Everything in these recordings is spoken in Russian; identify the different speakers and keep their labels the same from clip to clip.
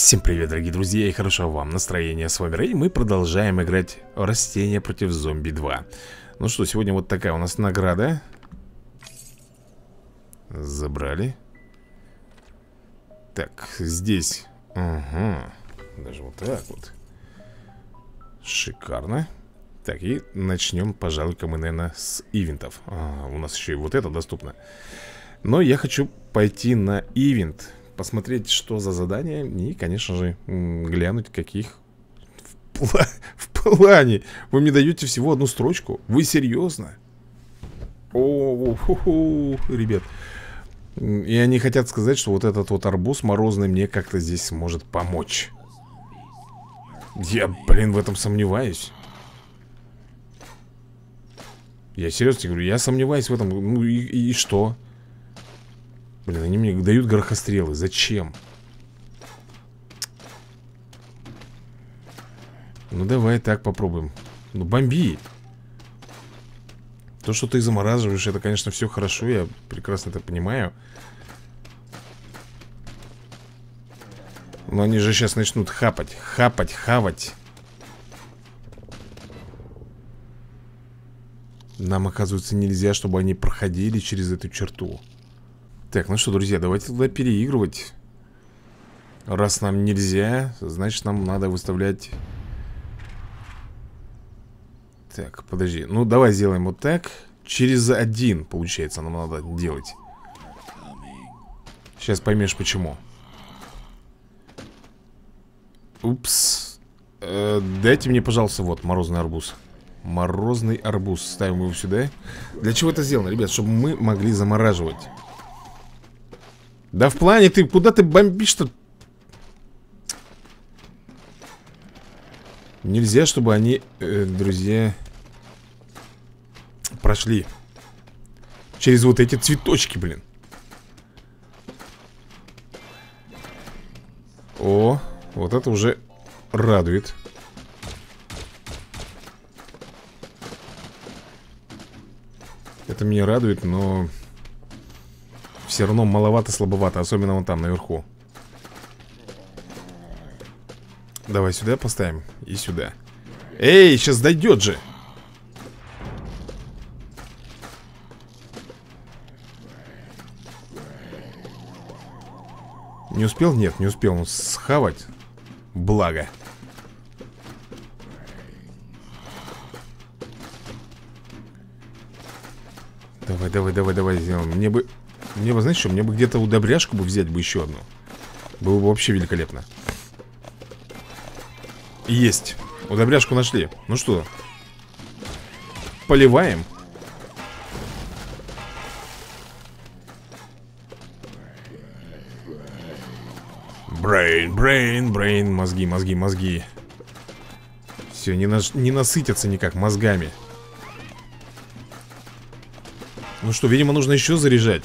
Speaker 1: Всем привет, дорогие друзья, и хорошего вам настроения. С вами Рэй, мы продолжаем играть Растения против зомби 2. Ну что, сегодня вот такая у нас награда. Забрали. Так, здесь. Ага. Даже вот так вот. Шикарно. Так, и начнем, пожалуй-ка мы, наверное, с ивентов. У нас еще и вот это доступно. Но я хочу пойти на ивент, посмотреть, что за задание. И, конечно же, глянуть, каких в плане. Вы мне даете всего одну строчку? Вы серьезно? Ребят. И они хотят сказать, что вот этот вот арбуз морозный мне как-то здесь может помочь. Я, блин, в этом сомневаюсь. Я серьезно тебе говорю, я сомневаюсь в этом. Ну и что? Блин, они мне дают горохострелы. Зачем? Ну давай так попробуем. Ну бомби. То, что ты замораживаешь, это, конечно, все хорошо. Я прекрасно это понимаю. Но они же сейчас начнут хапать, хавать. Нам, оказывается, нельзя, чтобы они проходили через эту черту. Так, ну что, друзья, давайте туда переигрывать. Раз нам нельзя, значит, нам надо выставлять... Так, подожди. Ну, давай сделаем вот так. Через один, получается, нам надо делать. Сейчас поймешь, почему. Упс. Дайте мне, пожалуйста, вот, морозный арбуз. Морозный арбуз. Ставим его сюда. Для чего это сделано, ребят? Чтобы мы могли замораживать. Да в плане ты, куда ты бомбишь-то? Нельзя, чтобы они, друзья, прошли через вот эти цветочки, блин. О, вот это уже радует. Это меня радует, но все равно маловато, слабовато. Особенно вон там, наверху. Давай сюда поставим и сюда. Эй, сейчас дойдет же. Не успел? Нет, не успел он схавать. Благо. Давай сделаем. Мне бы, знаешь что, мне бы где-то удобряшку бы взять бы еще одну. Было бы вообще великолепно. Есть. Удобряшку нашли. Ну что, поливаем. Брейн. Мозги. Все, не насытятся никак мозгами. Ну что, видимо, нужно еще заряжать.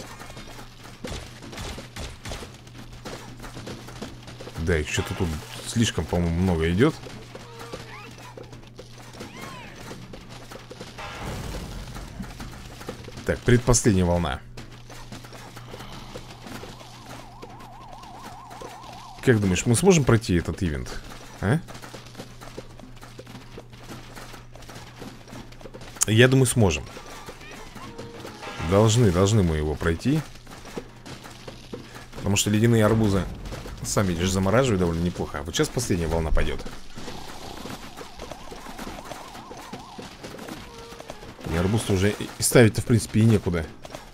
Speaker 1: Да, их что-то тут слишком, по-моему, много идет. Так, предпоследняя волна. Как думаешь, мы сможем пройти этот ивент? А? Я думаю, сможем. Должны мы его пройти. Потому что ледяные арбузы, сами видишь, замораживают довольно неплохо. А вот сейчас последняя волна пойдет. И арбуз уже и ставить-то, в принципе, и некуда.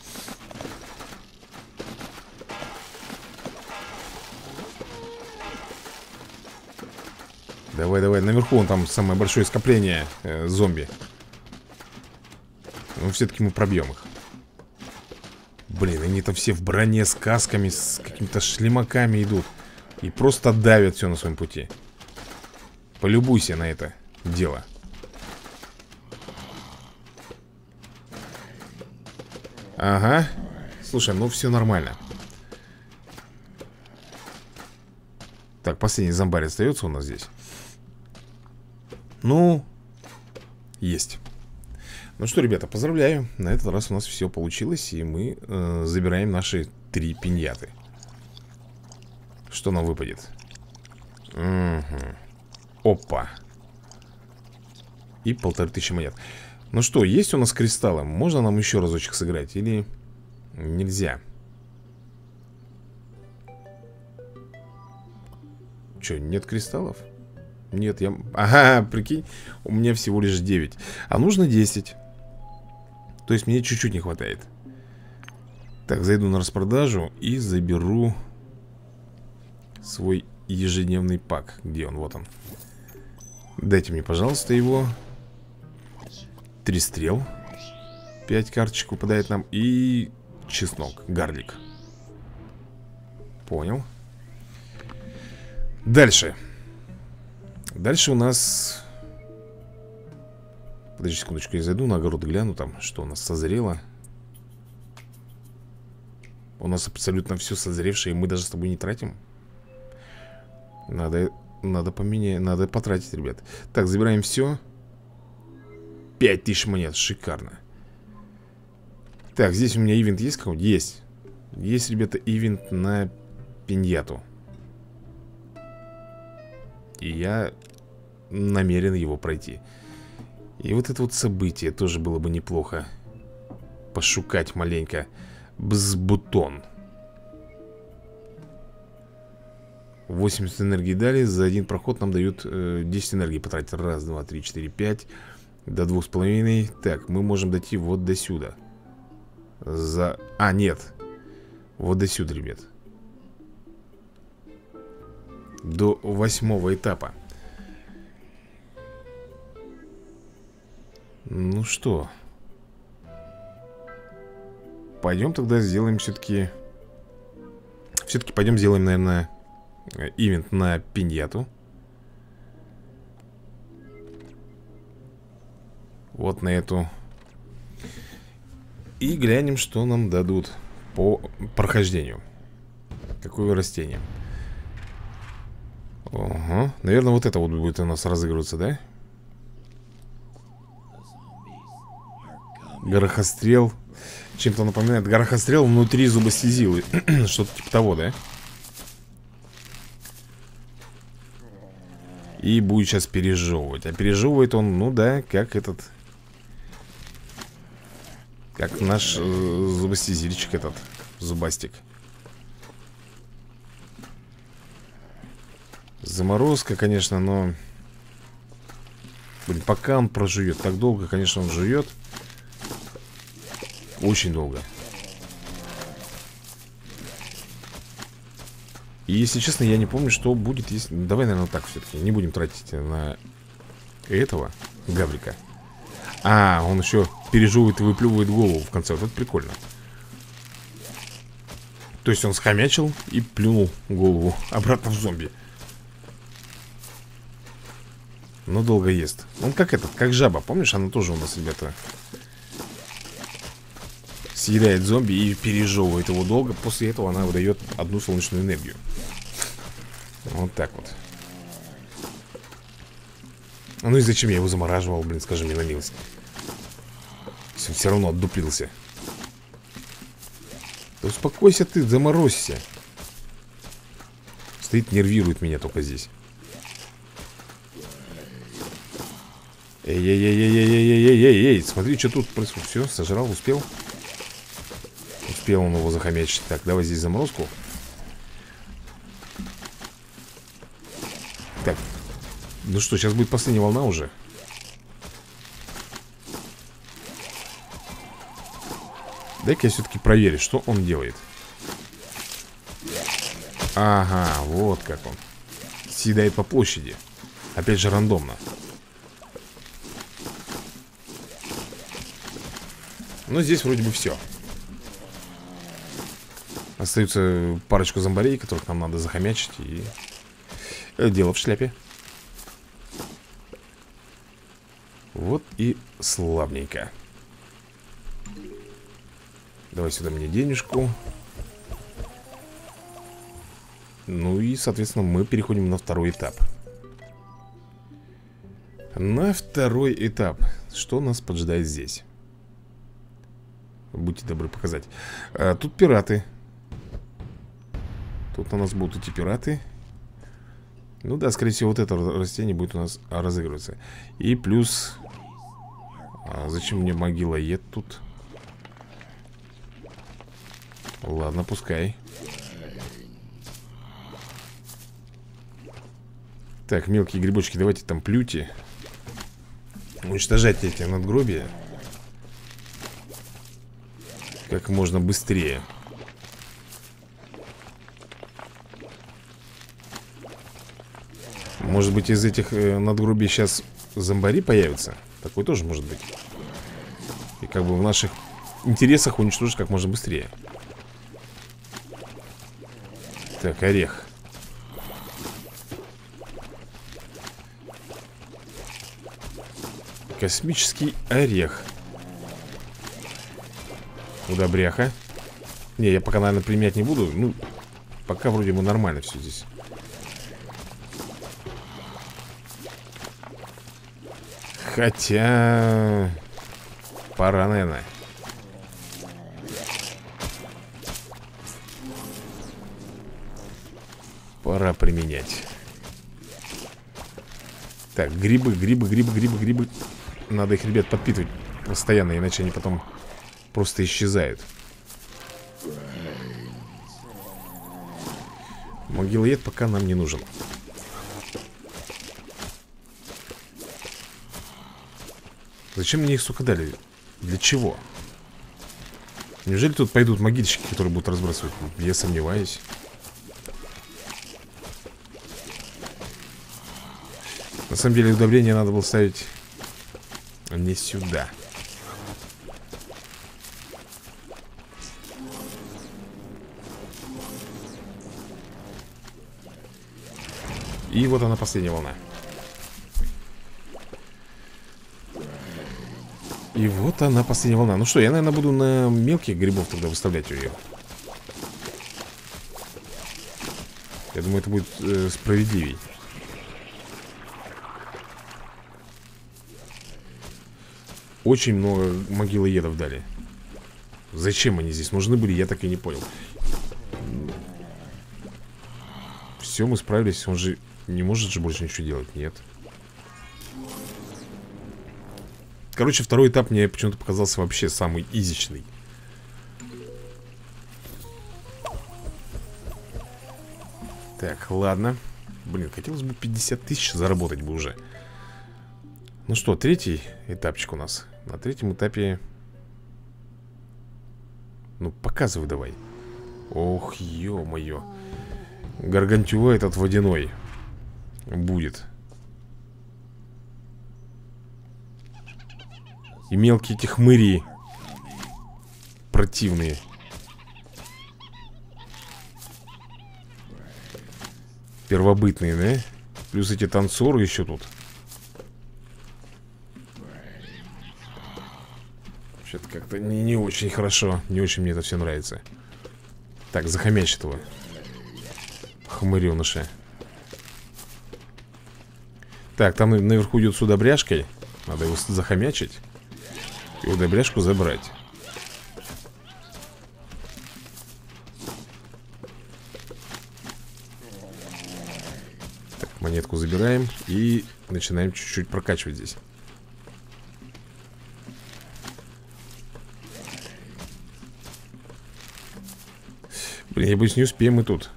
Speaker 1: Давай, наверху вон там самое большое скопление зомби. Но все-таки мы пробьем их. Блин, они там все в броне, с касками, с какими-то шлемаками идут. И просто давят все на своем пути. Полюбуйся на это дело. Ага. Слушай, ну все нормально. Так, последний зомбарь остается у нас здесь. Ну, есть. Ну что, ребята, поздравляю. На этот раз у нас все получилось. И мы забираем наши 3 пиньяты. Что нам выпадет? Угу. Опа. И 1500 монет. Ну что, есть у нас кристаллы? Можно нам еще разочек сыграть? Или нельзя? Че, нет кристаллов? Нет, я... Ага, прикинь, у меня всего лишь 9. А нужно 10. То есть мне чуть-чуть не хватает. Так, зайду на распродажу и заберу свой ежедневный пак. Где он? Вот он. Дайте мне, пожалуйста, его. 3 стрел. 5 карточек выпадает нам. И чеснок, гарлик. Понял. Дальше. Дальше у нас... Подожди секундочку, я зайду на огород, гляну там, что у нас созрело. У нас абсолютно все созревшее, и мы даже с тобой не тратим. Надо поменять, надо потратить, ребят. Так, забираем все. 5000 монет, шикарно. Так, здесь у меня ивент есть какой-нибудь? Есть. Есть, ребята, ивент на пиньяту. И я намерен его пройти. И вот это вот событие тоже было бы неплохо пошукать маленько. Бзбутон. 80 энергии дали. За один проход нам дают 10 энергии потратить. Раз, два, три, четыре, пять. До 2,5. Так, мы можем дойти вот до сюда. А, нет. Вот до сюда, ребят. До 8-го этапа. Ну что, пойдем тогда сделаем все-таки пойдем сделаем, наверное, ивент на пиньяту. Вот на эту. И глянем, что нам дадут по прохождению. Какое растение. Ага. Наверное, вот это вот будет у нас разыгрываться, да? Горохострел. Чем-то напоминает горохострел внутри зубостезилы. Что-то типа того, да? И будет сейчас пережевывать. А пережевывает он, ну да, как этот... Как наш зубостезильчик этот. Зубастик. Заморозка, конечно, но... Блин, пока он прожует. Так долго, конечно, он жует. Очень долго. И, если честно, я не помню, что будет, если... Давай, наверное, так все-таки. Не будем тратить на этого гаврика. А, он еще пережевывает и выплевывает голову в конце. Вот это прикольно. То есть он схомячил и плюнул голову обратно в зомби. Но долго ест. Он как этот, как жаба. Помнишь, она тоже у нас, ребята, съедает зомби и пережевывает его долго. После этого она выдает одну солнечную энергию. Вот так вот. Ну и зачем я его замораживал, блин, скажи мне на милость. Если он все равно отдуплился. Да успокойся ты, заморозься. Стоит, нервирует меня только здесь. Эй, смотри, что тут происходит. Все, сожрал, успел. Успел он его захомячить. Так, давай здесь заморозку. Так, ну что, сейчас будет последняя волна уже. Дай-ка я все-таки проверю, что он делает. Ага, вот как он съедает по площади. Опять же рандомно. Но здесь вроде бы все. Остаются парочку зомбарей, которых нам надо захомячить. И дело в шляпе. Вот и славненько. Давай сюда мне денежку. Ну и, соответственно, мы переходим на второй этап. На второй этап. Что нас поджидает здесь? Будьте добры показать. Тут пираты. Тут у нас будут эти пираты. Ну да, скорее всего, вот это растение будет у нас разыгрываться. И плюс... зачем мне могилоед тут? Ладно, пускай. Так, мелкие грибочки, давайте там плюйте. Уничтожайте эти надгробия как можно быстрее. Может быть, из этих надгробий сейчас зомбари появятся? Такой тоже может быть. И как бы в наших интересах уничтожить как можно быстрее. Так, орех. Космический орех. Куда бряха? Не, я пока, наверное, применять не буду. Ну, пока вроде бы нормально все здесь. Хотя... Пора, наверное. Пора применять. Так, грибы. Надо их, ребят, подпитывать постоянно, иначе они потом просто исчезают. Могилоед пока нам не нужен. Зачем мне их, сука, дали? Для чего? Неужели тут пойдут могильщики, которые будут разбрасывать? Я сомневаюсь. На самом деле удобрение надо было ставить не сюда. И вот она, последняя волна. И вот она, последняя волна. Ну что, я, наверное, буду на мелких грибов тогда выставлять ее. Я думаю, это будет справедливей. Очень много могилоедов дали. Зачем они здесь нужны были, я так и не понял. Все, мы справились. Он же не может же больше ничего делать, нет. Короче, второй этап мне почему-то показался вообще самый изичный. Так, ладно. Блин, хотелось бы 50 тысяч заработать бы уже. Ну что, третий этапчик у нас. На третьем этапе... Ну, показывай давай. Ох, ё-моё. Гаргантюа этот водяной будет. И мелкие эти хмыри противные. Первобытные, да? Плюс эти танцоры еще тут. Что-то как-то не очень хорошо. Не очень мне это все нравится. Так, захомячь этого хмыреныша. Так, там наверху идет с удобряшкой. Надо его захомячить и удобряшку забрать. Так, монетку забираем и начинаем чуть-чуть прокачивать здесь. Блин, я боюсь, не успеем мы тут.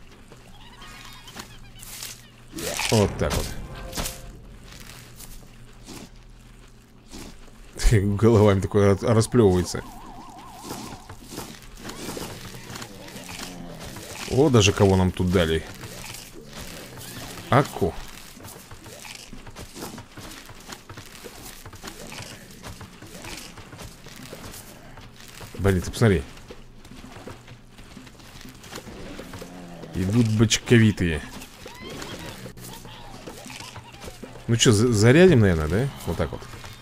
Speaker 1: Вот так вот. Головами такой расплевывается. О, даже кого нам тут дали. Акку. Блин, ты посмотри. Идут бочковитые. Ну что, зарядим, наверное, да? Вот так вот.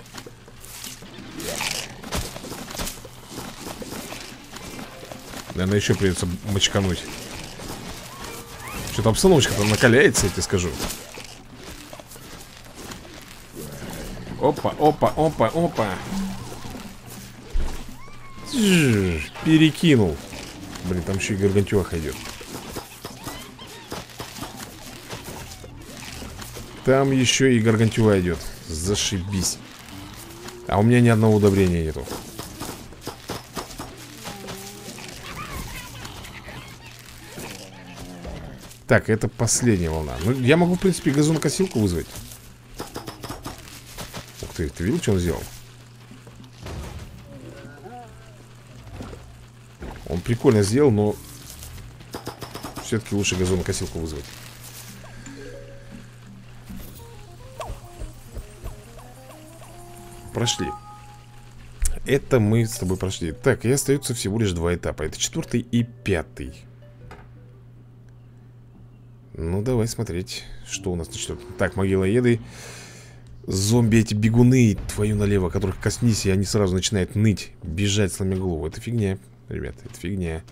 Speaker 1: Наверное, еще придется мочкануть. Что-то обстановочка там накаляется, я тебе скажу. Опа, опа, опа, опа. Перекинул. Блин, там еще и гаргантюаха идет. Там еще и гаргантюа идет. Зашибись. А у меня ни одного удобрения нету. Так, это последняя волна. Ну, я могу, в принципе, газонокосилку вызвать. Ух ты видел, что он сделал? Он прикольно сделал, но все-таки лучше газонокосилку вызвать. Прошли. Это мы с тобой прошли. Так, и остается всего лишь 2 этапа. Это 4-й и 5-й. Ну, давай смотреть, что у нас на 4-м. Так, могилоеды. Зомби эти бегуны, твою налево, которых коснись, и они сразу начинают ныть, бежать, сломя голову. Это фигня, ребята, это фигня.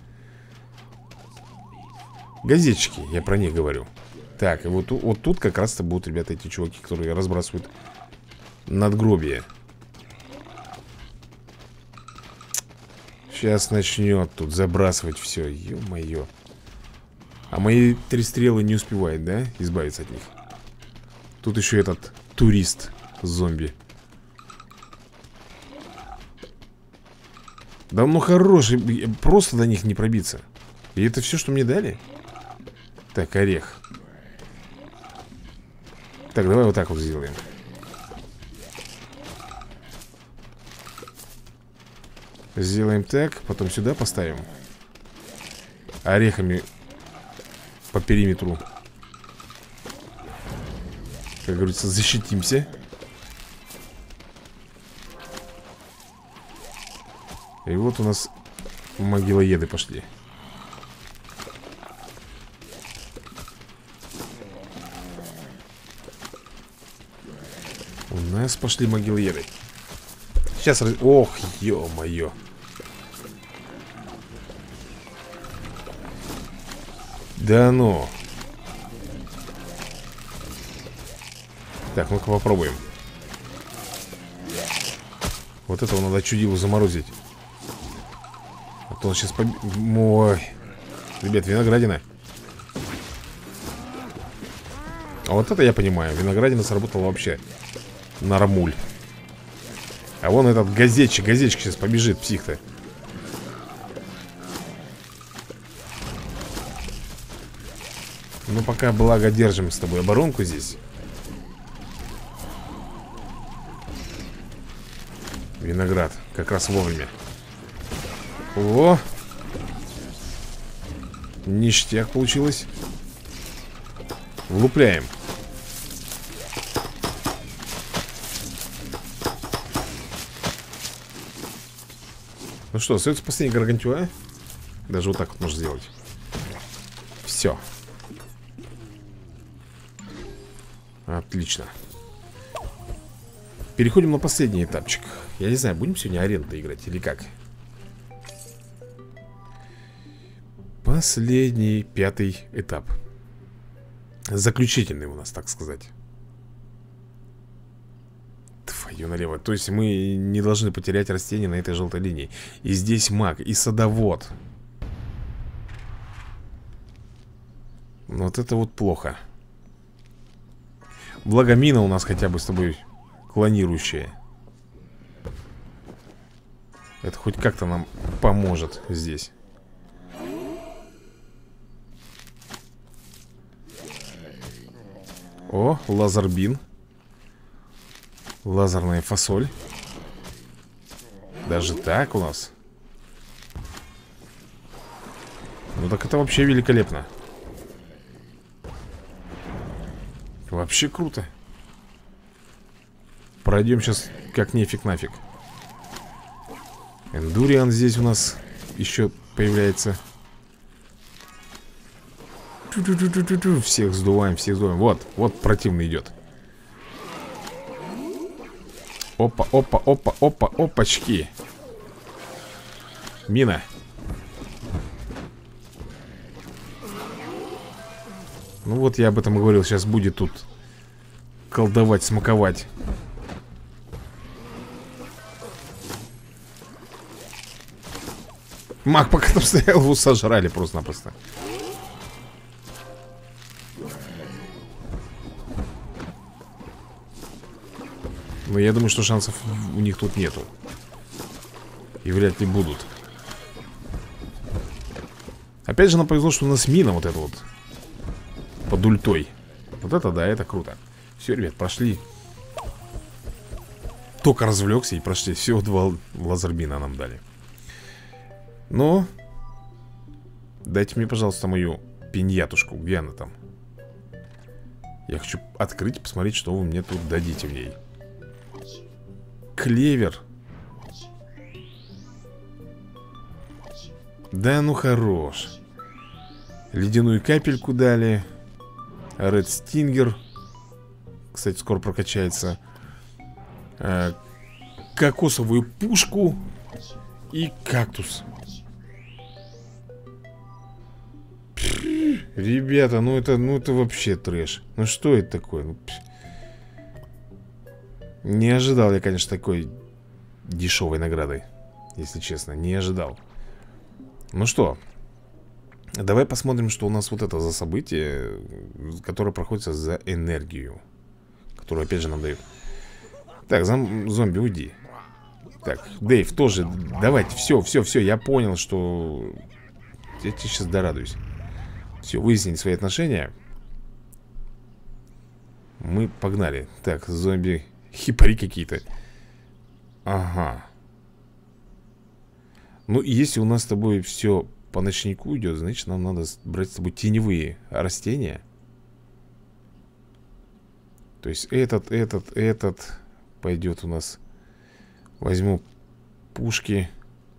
Speaker 1: Газетчики, я про них говорю. Так, и вот тут как раз-то будут, ребята, эти чуваки, которые разбрасывают надгробия. Сейчас начнет тут забрасывать все. Ё-моё. А мои 3 стрелы не успевают, да? Избавиться от них. Тут еще этот турист зомби. Да ну хороший. Просто до них не пробиться. И это все, что мне дали? Так, орех. Так, давай вот так вот сделаем. Сделаем так, потом сюда поставим. Орехами по периметру, как говорится, защитимся. И вот у нас могилоеды пошли. У нас пошли могилоеды. Сейчас... Ох, ё-моё. Да ну. Так, ну-ка попробуем. Вот этого надо чудилу заморозить. А то он сейчас Ой. Ребят, виноградина. А вот это я понимаю. Виноградина сработала вообще нормуль. А вон этот газетчик сейчас побежит, псих-то. Ну, пока, благо, держим с тобой оборонку здесь. Виноград, как раз вовремя. О! Ништяк получилось. Влупляем. Ну что, остается последний гаргантюа. Даже вот так вот можно сделать. Все. Отлично. Переходим на последний этапчик. Я не знаю, будем сегодня аренду играть или как? Последний, 5-й этап. Заключительный у нас, так сказать. Твою налево. То есть мы не должны потерять растения на этой желтой линии. И здесь маг, и садовод. Вот это вот плохо. Благо мина у нас хотя бы с тобой клонирующая. Это хоть как-то нам поможет здесь. О, лазербин. Лазерная фасоль. Даже так у нас. Ну так это вообще великолепно. Вообще круто. Пройдем сейчас как нефиг нафиг. Эндуриан здесь у нас еще появляется. Всех сдуваем, всех сдуваем. Вот противный идет. Опа, опа, опа, опа, опачки. Мина. Ну вот я об этом и говорил. Сейчас будет тут колдовать, смаковать. Маг пока там стоял, его сожрали просто-напросто. Но я думаю, что шансов у них тут нету. И вряд ли будут. Опять же нам повезло, что у нас мина вот эта вот под ультой. Вот это да, это круто. Все, ребят, прошли. Только развлекся и прошли. Всего 2 лазербина нам дали. Но дайте мне, пожалуйста, мою пиньятушку. Где она там? Я хочу открыть, посмотреть, что вы мне тут дадите в ней. Клевер. Да ну хорош. Ледяную капельку дали. Ред Стингер. Кстати, скоро прокачается. Кокосовую пушку. И кактус. Ребята, ну это вообще трэш. Ну что это такое? Не ожидал я, конечно, такой дешевой награды. Если честно, не ожидал. Ну что, давай посмотрим, что у нас вот это за событие, которое проходится за энергию, которую опять же нам дают. Так, зомби, уйди. Так, Дэйв, тоже, давайте, все, я понял, что... Я тебе сейчас дорадуюсь. Все, выяснить свои отношения. Мы погнали. Так, зомби, хипари какие-то. Ага. Ну, если у нас с тобой все по ночнику идет, значит, нам надо брать с тобой теневые растения. То есть этот пойдет у нас. Возьму пушки.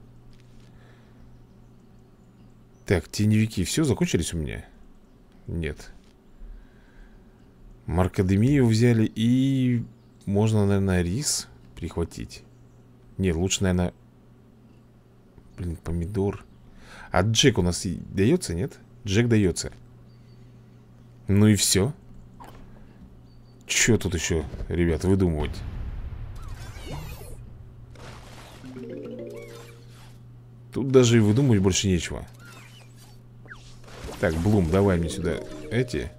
Speaker 1: Так, теневики все закончились у меня? Нет. Маркадемию взяли. И можно, наверное, рис прихватить. Нет, лучше, наверное... Блин, помидор. А Джек у нас дается, нет? Джек дается. Ну и все. Че тут еще, ребят, выдумывать? Тут даже и выдумывать больше нечего. Так, Блум, давай мне сюда эти.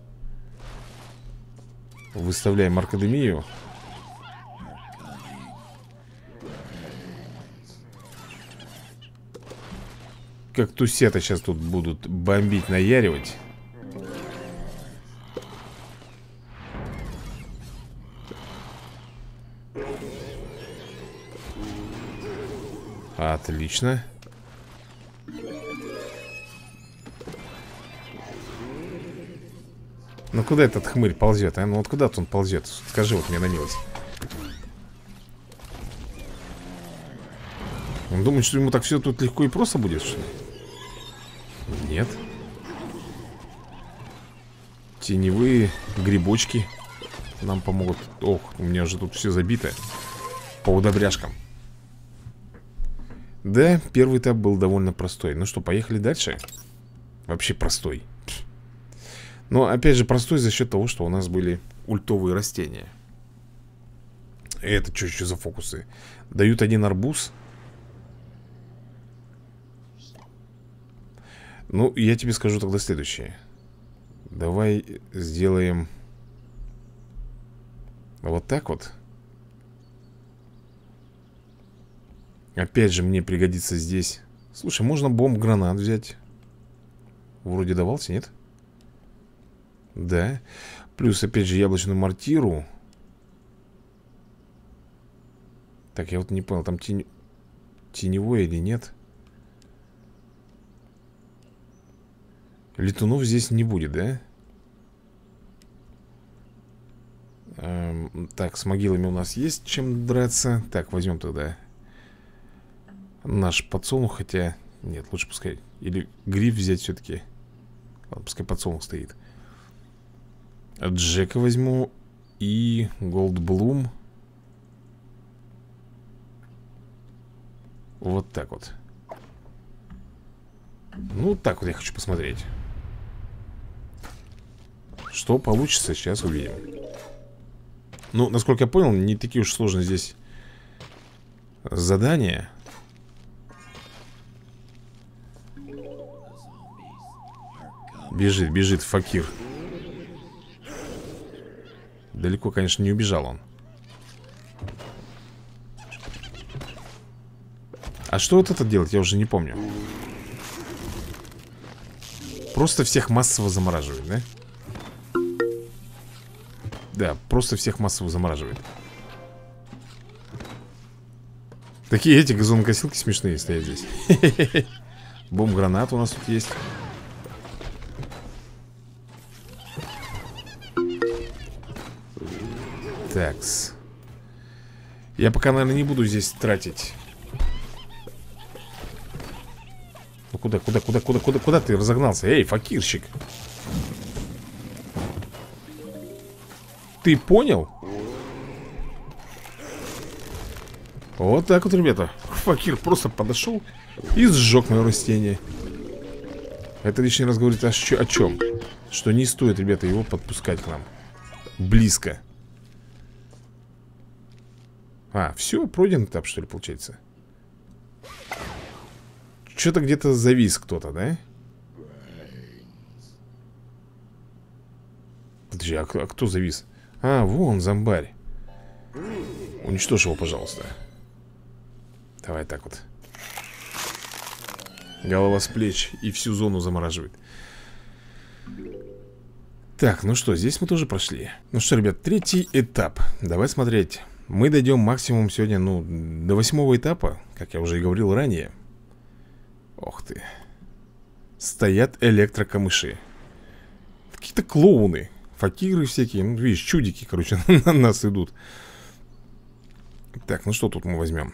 Speaker 1: Выставляем Маркадемию. Как тусета сейчас тут будут бомбить, наяривать. Отлично. Ну куда этот хмырь ползет, а? Ну вот куда-то он ползет. Скажи вот мне на милость. Он думает, что ему так все тут легко и просто будет, что ли? Нет. Теневые грибочки нам помогут. Ох, у меня уже тут все забито. По удобряшкам. Да, первый этап был довольно простой. Ну что, поехали дальше. Вообще простой. Но опять же простой за счет того, что у нас были ультовые растения. Это что за фокусы? Дают один арбуз. Ну, я тебе скажу тогда следующее. Давай сделаем вот так вот. Опять же мне пригодится здесь. Слушай, можно бомб-гранат взять. Вроде давался, нет? Да. Плюс, опять же, яблочную мортиру. Так, я вот не понял, там теневое или нет? Летунов здесь не будет, да? Так, с могилами у нас есть чем драться. Так, возьмем тогда наш подсолнух, хотя... Нет, лучше пускай... Или гриф взять все-таки. Ладно, пускай подсолнух стоит. Джека возьму. И Голдблум. Вот так вот. Ну, так вот я хочу посмотреть. Что получится, сейчас увидим. Ну, насколько я понял, не такие уж сложные здесь задания. Бежит факир. Далеко, конечно, не убежал он. А что вот это делать, я уже не помню. Просто всех массово замораживает, да? Да, просто всех массово замораживает. Такие эти газонокосилки смешные стоят здесь. Бомб-гранат у нас тут есть. Такс. Я пока, наверное, не буду здесь тратить. Ну куда ты разогнался? Эй, факирщик. Ты понял? Вот так вот, ребята. Факир просто подошел и сжег мое растение. Это лишний раз говорит о чем? Что не стоит, ребята, его подпускать к нам близко. А, все, пройден этап, что ли, получается? Что-то где-то завис кто-то, да? Подожди, а кто завис? А, вон зомбарь. Уничтожь его, пожалуйста. Давай так вот. Голова с плеч и всю зону замораживает. Так, ну что, здесь мы тоже прошли. Ну что, ребят, третий этап. Давай смотреть. Мы дойдем максимум сегодня, ну, до 8-го этапа, как я уже и говорил ранее. Ох ты. Стоят электрокамыши. Какие-то клоуны. Факиры всякие, ну, видишь, чудики, короче, на нас идут. Так, ну что тут мы возьмем?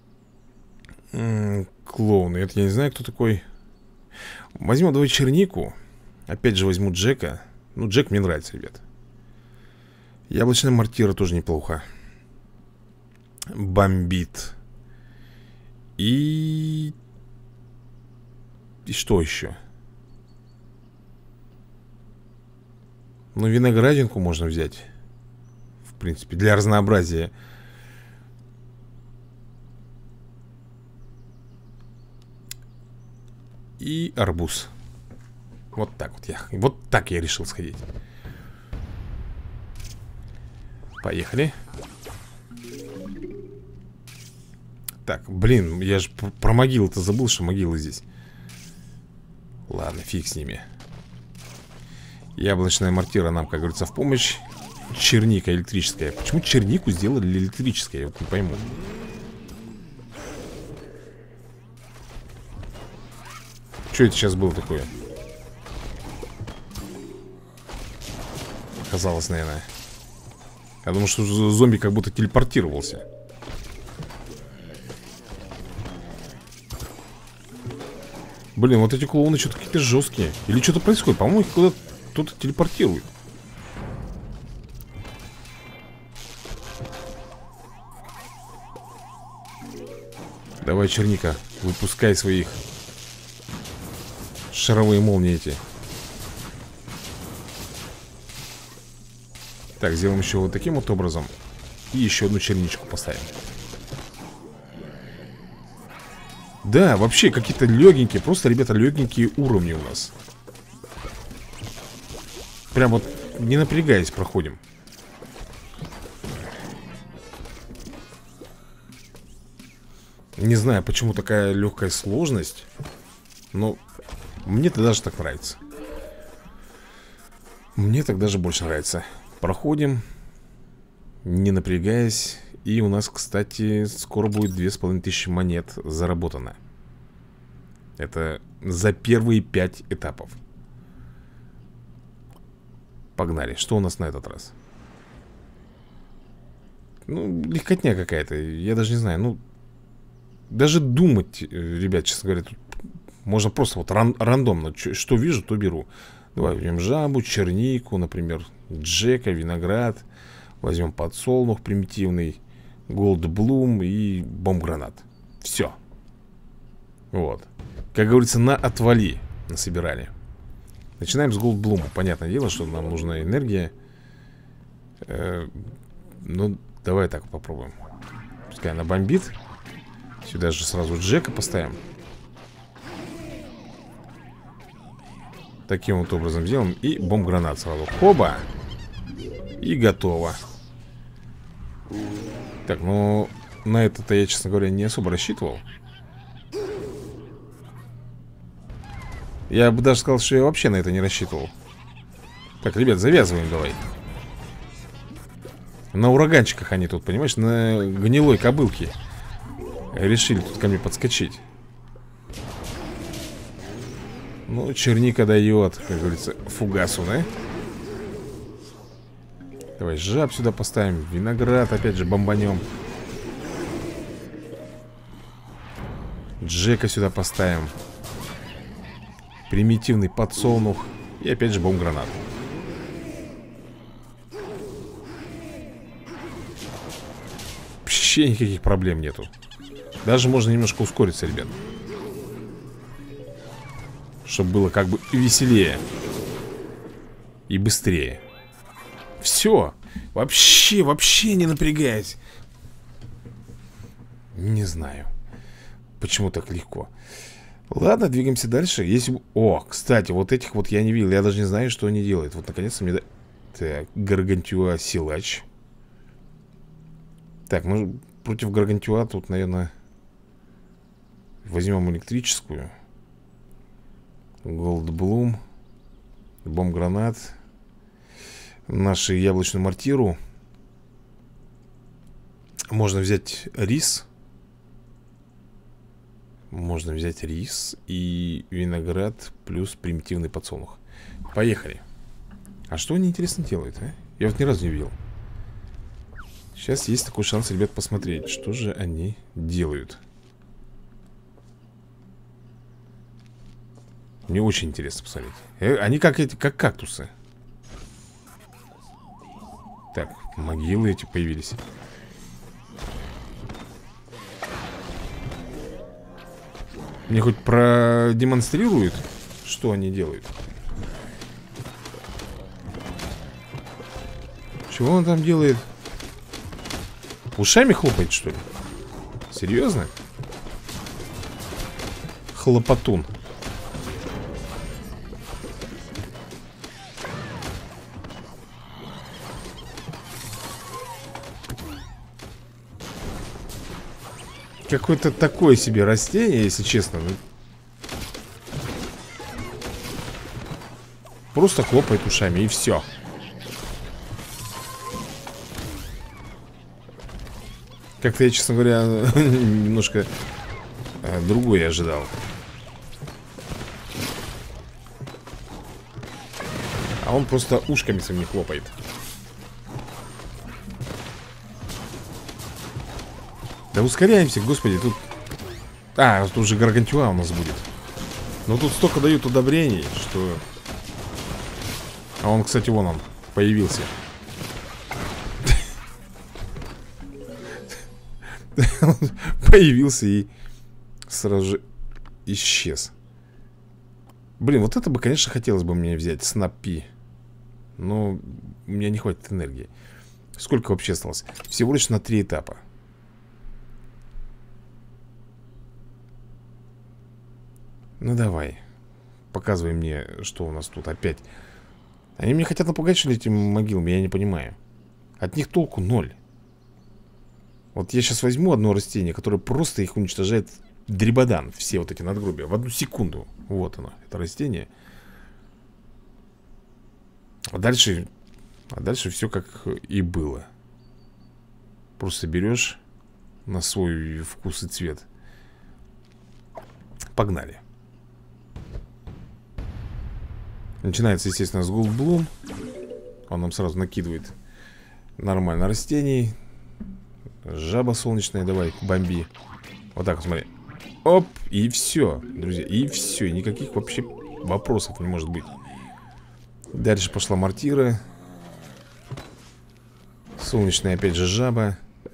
Speaker 1: Клоуны, это я не знаю, кто такой. Возьмем давай чернику. Опять же возьму Джека. Ну, Джек мне нравится, ребят. Яблочная мортира тоже неплохо. Бомбит. И что еще? Ну, виноградинку можно взять. В принципе, для разнообразия. И арбуз. Вот так вот я. Вот так я решил сходить. Поехали. Так, блин, я же про могилы-то забыл, что могилы здесь. Ладно, фиг с ними. Яблочная мортира нам, как говорится, в помощь. Черника электрическая. Почему чернику сделали электрической? Я вот не пойму. Что это сейчас было такое? Казалось, наверное. Я думал, что зомби как будто телепортировался. Блин, вот эти клоуны что-то какие-то жесткие. Или что-то происходит. По-моему, их куда-то кто-то телепортирует. Давай, черника, выпускай своих шаровые молнии эти. Так, сделаем еще вот таким вот образом. И еще одну черничку поставим. Да, вообще какие-то легенькие. Просто, ребята, легенькие уровни у нас. Прям вот не напрягаясь проходим. Не знаю, почему такая легкая сложность. Но мне-то даже так нравится. Мне так даже больше нравится. Проходим, не напрягаясь. И у нас, кстати, скоро будет 2500 монет заработано. Это за первые 5 этапов. Погнали, что у нас на этот раз? Ну, легкотня какая-то, я даже не знаю. Ну, даже думать, ребят, честно говоря, тут можно просто вот рандомно. Что вижу, то беру. Давай возьмем жабу, чернику, например, Джека, виноград. Возьмем подсолнух примитивный, голдблум и бомб-гранат. Все. Вот. Как говорится, на отвали насобирали. Начинаем с голдблума. Понятное дело, что нам нужна энергия. Ну, давай так попробуем. Пускай она бомбит. Сюда же сразу Джека поставим. Таким вот образом сделаем. И бомб-гранат сразу. Хоба! И готово. Так, ну на это-то я, честно говоря, не особо рассчитывал. Я бы даже сказал, что я вообще на это не рассчитывал. Так, ребят, завязываем давай. На ураганчиках они тут, понимаешь, на гнилой кобылке решили тут ко мне подскочить. Ну, черника дает, как говорится, фугасу, да? Давай жаб сюда поставим. Виноград опять же бомбанем. Джека сюда поставим. Примитивный подсолнух. И опять же бомб-гранат. Вообще никаких проблем нету. Даже можно немножко ускориться, ребят. Чтобы было как бы веселее. И быстрее. Все. Вообще не напрягаясь. Не знаю, почему так легко. Ладно, двигаемся дальше. Если... О, кстати, вот этих вот я не видел. Я даже не знаю, что они делают. Вот наконец-то мне... Так, Гаргантюа силач. Так, ну против Гаргантюа тут, наверное, возьмем электрическую. Голдблум. Бомб-гранат. Нашу яблочную мортиру. Можно взять рис. Можно взять рис и виноград плюс примитивный подсолнух. Поехали. А что они, интересно, делают, а? Я вот ни разу не видел. Сейчас есть такой шанс, ребят, посмотреть, что же они делают. Мне очень интересно посмотреть. Они как эти, как кактусы. Так, могилы эти появились. Мне хоть продемонстрируют, что они делают? Чего он там делает? Ушами хлопает, что ли? Серьезно? Хлопотун. Какое-то такое себе растение, если честно. Просто хлопает ушами и все. Как-то я, честно говоря, немножко другое ожидал. А он просто ушками своими хлопает. Да ускоряемся, господи, тут... А, тут уже Гаргантюа у нас будет. Но тут столько дают удобрений, что... А он, кстати, вон он, появился. Появился и сразу же исчез. Блин, вот это бы, конечно, хотелось бы мне взять. Снапи. Но у меня не хватит энергии. Сколько вообще осталось? Всего лишь на 3 этапа. Ну давай. Показывай мне, что у нас тут опять. Они мне хотят напугать, что ли, этими могилами? Я не понимаю. От них толку 0. Вот я сейчас возьму одно растение, которое просто их уничтожает дребодан. Все вот эти надгробия в 1 секунду. Вот оно, это растение. А дальше все как и было. Просто берешь на свой вкус и цвет. Погнали. Начинается, естественно, с Голдблум. Он нам сразу накидывает нормально растений. Жаба солнечная, давай, бомби. Вот так вот, смотри. Оп, и все, друзья, и все. И никаких вообще вопросов не может быть. Дальше пошла мортира. Солнечная, опять же, жаба.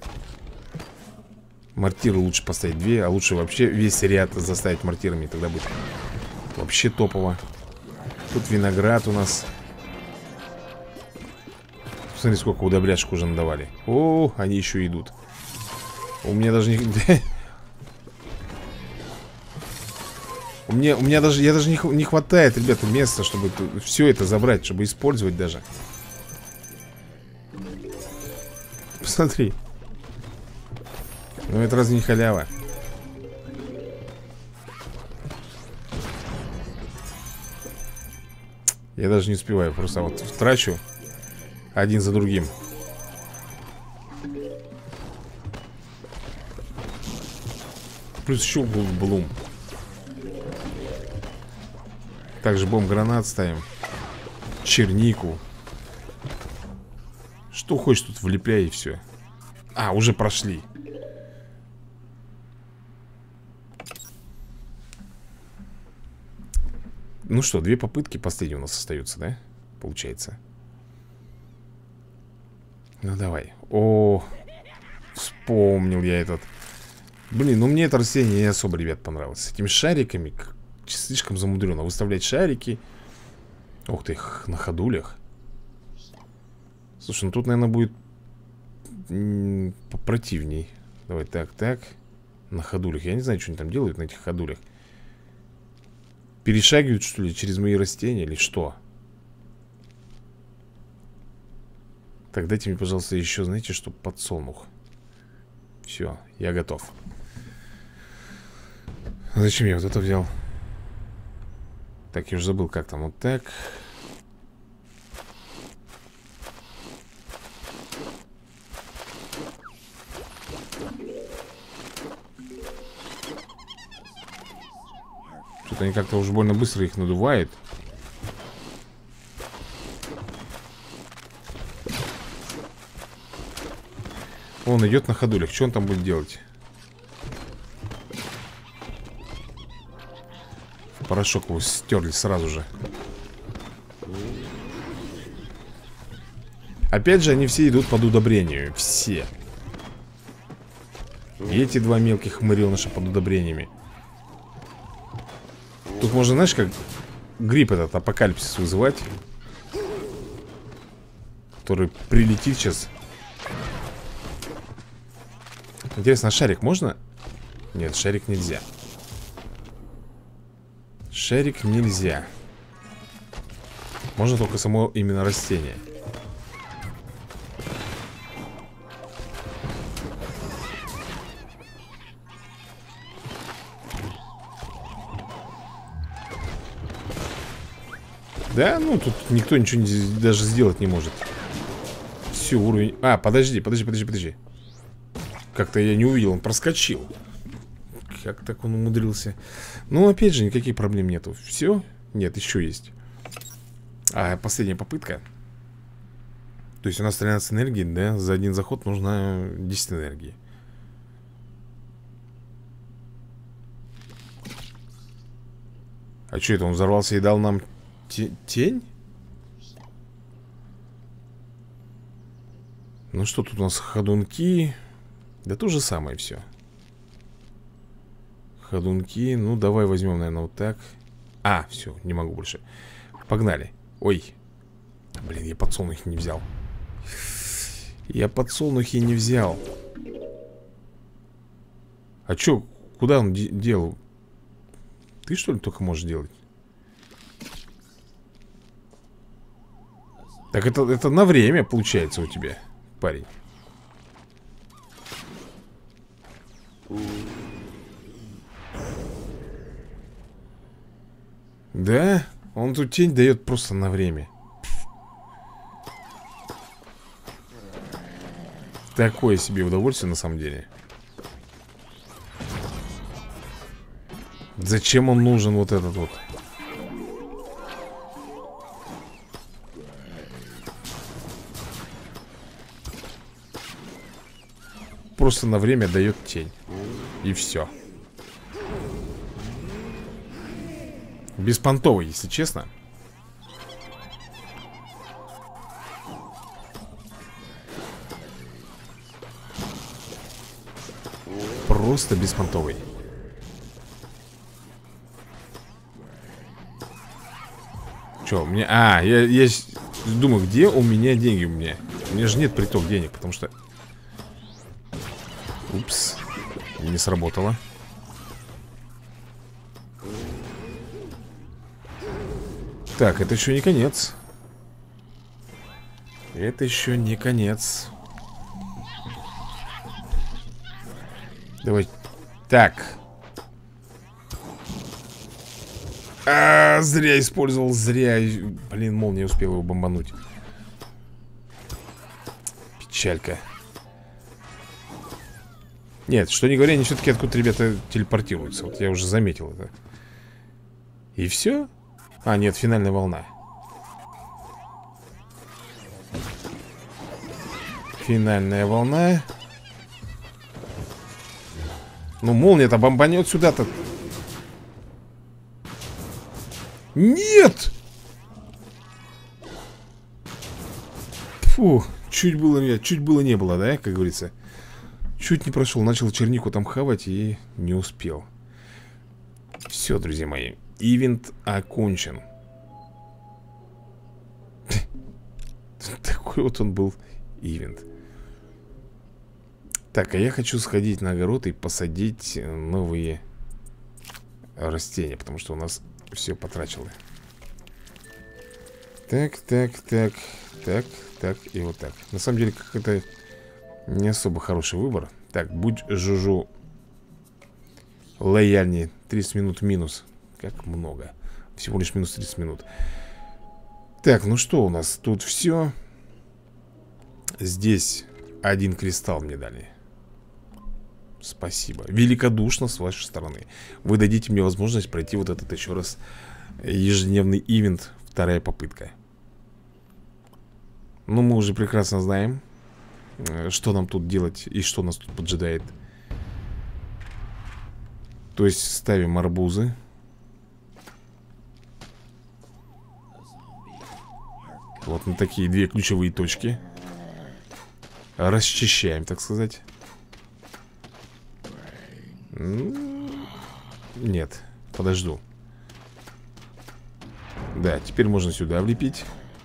Speaker 1: Мортиры лучше поставить 2, а лучше вообще весь ряд заставить мортирами. Тогда будет вообще топово. Тут виноград у нас. Смотри, сколько удобряшек уже надавали. О, они еще идут. У меня даже не... У меня даже... Я даже не хватает, ребята, места, чтобы все это забрать, чтобы использовать даже. Посмотри. Ну это разве не халява? Я даже не успеваю, просто вот трачу один за другим. Плюс еще блум. Также бомб-гранат ставим. Чернику. Что хочешь тут влепляй и все. А, уже прошли. Ну что, 2 попытки последние у нас остаются, да? Получается. Ну давай. О, вспомнил я этот. Блин, ну мне это растение не особо, ребят, понравилось. С этими шариками слишком замудрено. Выставлять шарики. Ух ты, на ходулях. Слушай, ну тут, наверное, будет попротивней. Давай так, так. На ходулях. Я не знаю, что они там делают на этих ходулях. Перешагивают, что ли, через мои растения или что? Так, дайте мне, пожалуйста, еще, знаете, что, подсолнух. Все, я готов. Зачем я вот это взял? Так, я уже забыл, как там. Вот так. Что-то они как-то уж больно быстро их надувают. Он идет на ходулях. Что он там будет делать? В порошок его стерли сразу же. Опять же, они все идут под удобрению. Все. И эти 2 мелких хмыреныша под удобрениями. Тут можно, знаешь, как гриб этот, апокалипсис вызывать, который прилетит сейчас. Интересно, а шарик можно? Нет, шарик нельзя. Шарик нельзя. Можно только само именно растение. Да, ну тут никто ничего даже сделать не может. Все, уровень... А, подожди. Как-то я не увидел, он проскочил. Как так он умудрился? Ну, опять же, никаких проблем нету. Все? Нет, еще есть. А, последняя попытка. То есть у нас 13 энергии, да? За один заход нужно 10 энергии. А что это, он взорвался и дал нам тень? Ну что тут у нас? Ходунки. Да то же самое все. Ходунки. Ну давай возьмем, наверное, вот так. А, все, не могу больше. Погнали. Ой. Блин, я подсолнухи не взял. Я подсолнухи не взял. А что, куда он делал? Ты что ли только можешь делать? Так это на время получается у тебя, парень. Да? Он тут тень дает просто на время. Такое себе удовольствие на самом деле. Зачем он нужен вот этот вот? Просто на время дает тень. И все. Беспонтовый, если честно. Просто беспонтовый. Че, у меня... А, я думаю, где у меня деньги у меня? У меня же нет приток денег, потому что... Упс. Не сработало. Так, это еще не конец. Это еще не конец. Давай. Так. Зря использовал, зря. Блин, молния успела его бомбануть. Печалька. Нет, что не говоря, они все-таки откуда-то, ребята, телепортируются. Вот я уже заметил это. И все? А, нет, финальная волна. Финальная волна. Ну, молния-то бомбанет сюда-то. Нет! Фу, чуть было, ребят, чуть было не было, да, как говорится. Чуть не прошел, начал чернику там хавать и не успел. Все, друзья мои, ивент окончен. Такой вот он был ивент. Так, а я хочу сходить на огород и посадить новые растения, потому что у нас все потрачено. Так, так, так, так, так и вот так. На самом деле, как-то не особо хороший выбор. Так, будь Жужу лояльнее. 30 минут минус. Как много. Всего лишь минус 30 минут. Так, ну что у нас? Тут все. Здесь один кристалл мне дали. Спасибо. Великодушно с вашей стороны. Вы дадите мне возможность пройти вот этот еще раз ежедневный ивент. Вторая попытка. Ну, мы уже прекрасно знаем, что нам тут делать и что нас тут поджидает. То есть ставим арбузы. Вот на такие две ключевые точки. Расчищаем, так сказать. Нет, подожду. Да, теперь можно сюда влепить.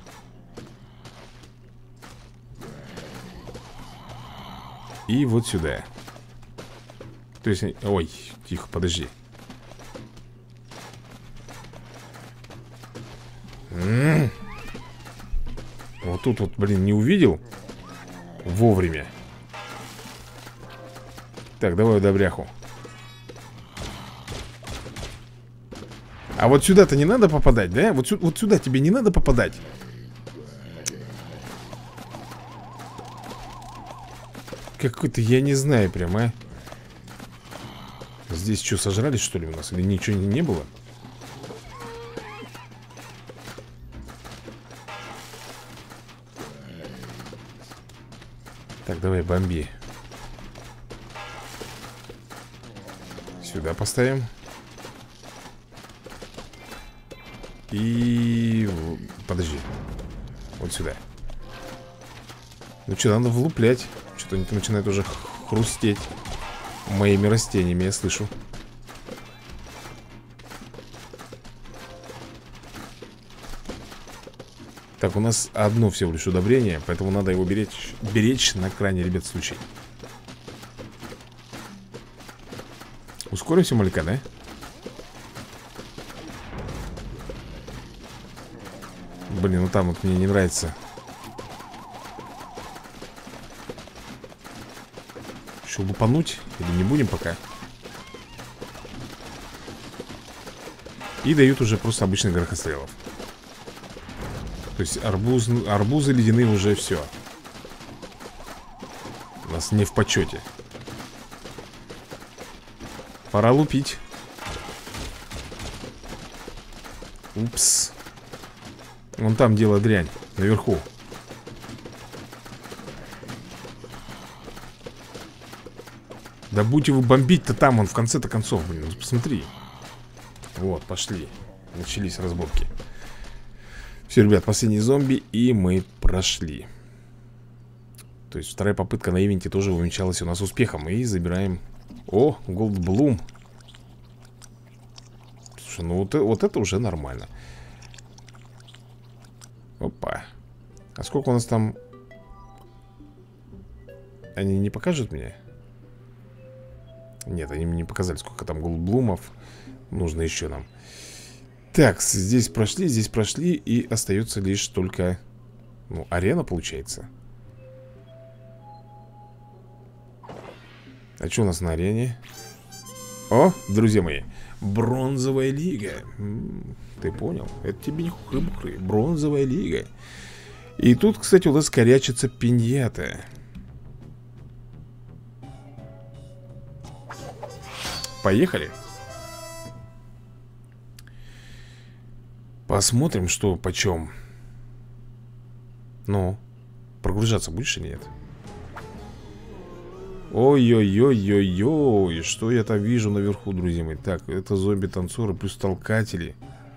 Speaker 1: И вот сюда. То есть, ой, тихо, подожди. Вот тут вот, блин, не увидел вовремя. Так, давай удобряху. А вот сюда-то не надо попадать, да? Вот сюда тебе не надо попадать. Какой-то, я не знаю прям, а. Здесь что, сожрали, что ли, у нас? Или ничего не было? Так, давай, бомби. Сюда поставим. И... подожди. Вот сюда. Ну что, надо влуплять. Что-то они начинают уже хрустеть моими растениями, я слышу. Так, у нас одно всего лишь удобрение, поэтому надо его беречь на крайний, ребят, случай. Ускоримся маленько, да? Блин, ну там вот мне не нравится. Еще лупануть? Или не будем пока? И дают уже просто обычных грохострелов. То есть арбузы ледяные уже все. У нас не в почете. Пора лупить. Упс. Вон там дело дрянь. Наверху. Да будете вы бомбить-то там, он в конце-то концов, блин. Ну, посмотри. Вот, пошли. Начались разборки. Все, ребят, последний зомби, и мы прошли. То есть вторая попытка на ивенте тоже увенчалась у нас успехом. И забираем... О, Голдблум. Слушай, ну вот это уже нормально. Опа. А сколько у нас там... Они не покажут мне? Нет, они мне не показали, сколько там голдблумов нужно еще нам. Так, здесь прошли, и остается лишь только... Ну, арена, получается. А что у нас на арене? О, друзья мои, Бронзовая лига. Ты понял? Это тебе не хухры-бухры. Бронзовая лига. И тут, кстати, у нас корячится пиньята. Поехали. Посмотрим, что почем. Ну, прогружаться будешь или нет? Ой-ой-ой-ой-ой. Что я там вижу наверху, друзья мои? Так, это зомби-танцоры плюс толкатели.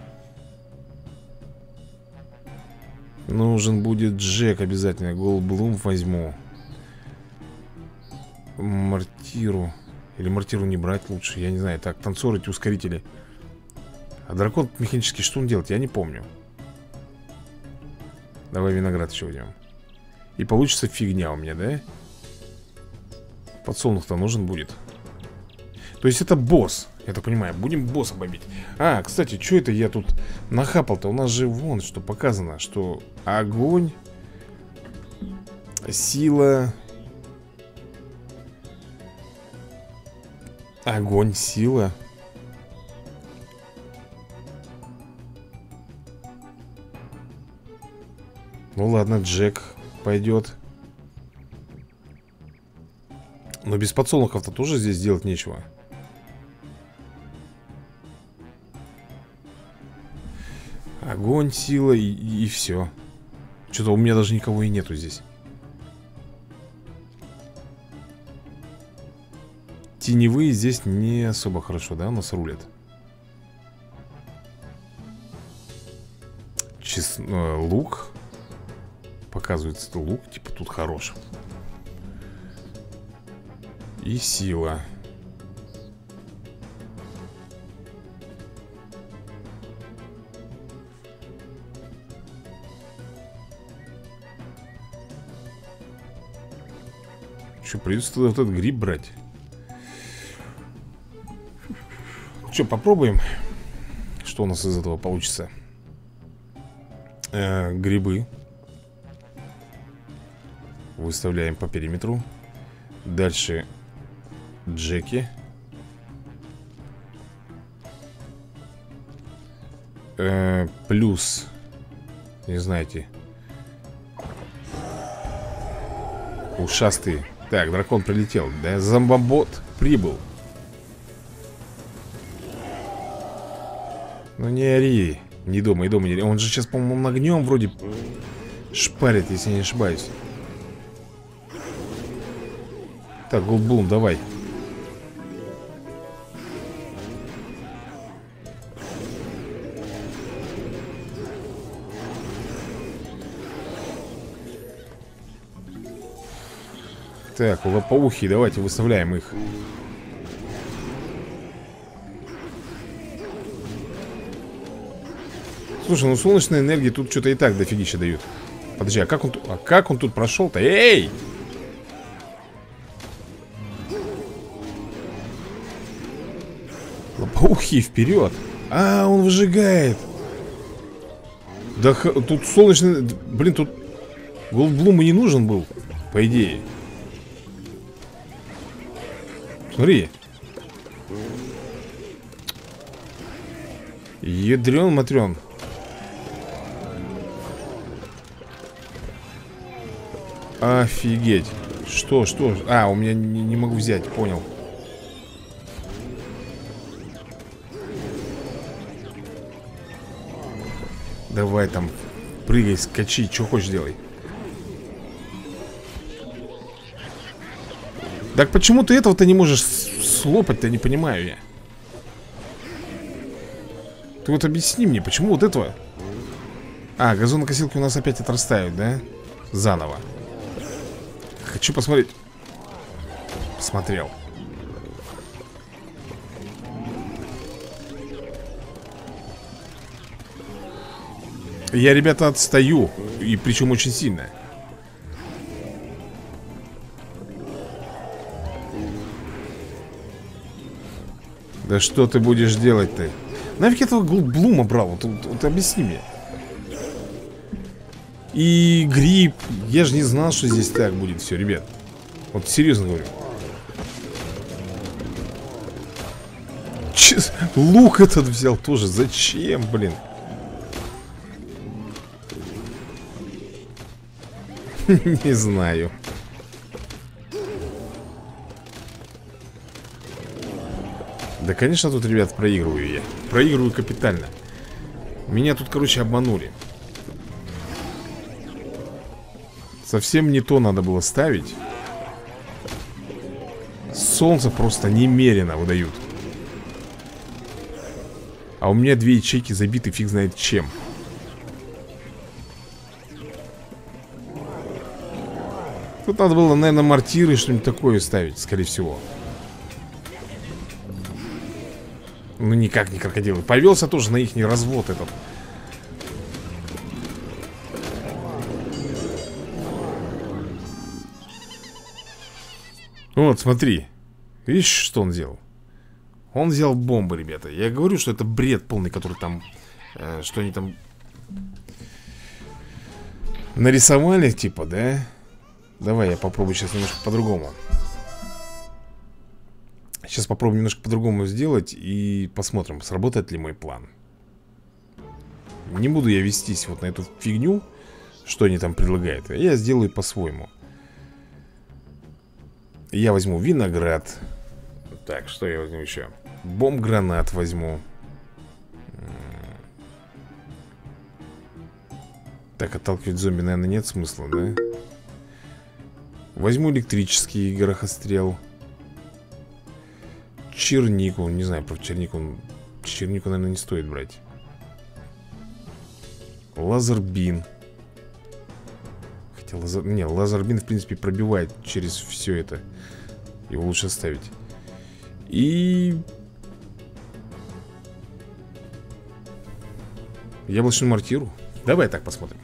Speaker 1: Нужен будет Джек обязательно. Голдблум возьму. Мортиру. Или мортиру не брать лучше, я не знаю. Так, танцоры, эти ускорители. А дракон механический, что он делает? Я не помню. Давай виноград еще возьмем. И получится фигня у меня, да? Подсолнух-то нужен будет. То есть это босс, я так понимаю. Будем босса бомбить. А, кстати, что это я тут нахапал-то? У нас же вон что показано. Что огонь, сила. Огонь, сила. Ну ладно, Джек пойдет. Но без подсолнухов-то тоже здесь делать нечего. Огонь, сила и все. Что-то у меня даже никого и нету здесь. Теневые здесь не особо хорошо, да, у нас рулят. Лук. Показывается, лук, типа, тут хорош. И сила. Что, придется вот этот гриб брать? Что, попробуем? Что у нас из этого получится? Грибы выставляем по периметру. Дальше Джеки. Плюс, не знаете, ушастые. Так, дракон прилетел, да? Зомбобот прибыл. Ну не ори. Не думай, не ори. Он же сейчас, по-моему, огнем вроде шпарит, если не ошибаюсь. Так, Голдблум, давай. Так, лопоухи, давайте выставляем их. Слушай, ну солнечная энергия тут что-то и так дофигища дают. Подожди, а как он тут прошел-то? Эй! Лопоухи, вперед! А, он выжигает. Да тут солнечный... Блин, тут Голдблум и не нужен был, по идее. Смотри. Ядрен-матрен. Офигеть. Что? А, у меня не могу взять, понял. Давай там, прыгай, скачи, что хочешь делай. Так почему ты этого-то не можешь слопать-то, не понимаю я. Ты вот объясни мне, почему вот этого... А, газонокосилки у нас опять отрастают, да? Заново. Хочу посмотреть. Посмотрел. Я, ребята, отстаю. И причем очень сильно. Да что ты будешь делать-то? Нафиг этого Голдблума брал? Вот объясни мне. И гриб. Я же не знал, что здесь так будет все, ребят. Вот серьезно говорю. Лук этот взял тоже. Зачем, блин? Не знаю. Да, конечно, тут, ребят, проигрываю я. Проигрываю капитально. Меня тут, короче, обманули. Совсем не то надо было ставить. Солнце просто немерено выдают. А у меня 2 ячейки забиты фиг знает чем. Тут надо было, наверное, мортиры, что-нибудь такое ставить, скорее всего. Ну, никак не крокодилы. Повелся тоже на ихний развод этот. Вот, смотри. Видишь, что он делал? Он взял бомбы, ребята. Я говорю, что это бред полный, который там... что они там... нарисовали, типа, да? Давай я попробую сейчас немножко по-другому. Сейчас попробуем немножко по-другому сделать. И посмотрим, сработает ли мой план. Не буду я вестись вот на эту фигню, что они там предлагают. Я сделаю по-своему. Я возьму виноград. Так, что я возьму еще? Бомб-гранат возьму. Так, отталкивать зомби, наверное, нет смысла, да? Возьму электрический горохострел. Чернику, не знаю про чернику. Чернику, наверное, не стоит брать. Лазербин. Хотя не, лазербин, в принципе, пробивает через все это. Его лучше оставить. И... яблочную мортиру. Давай так посмотрим.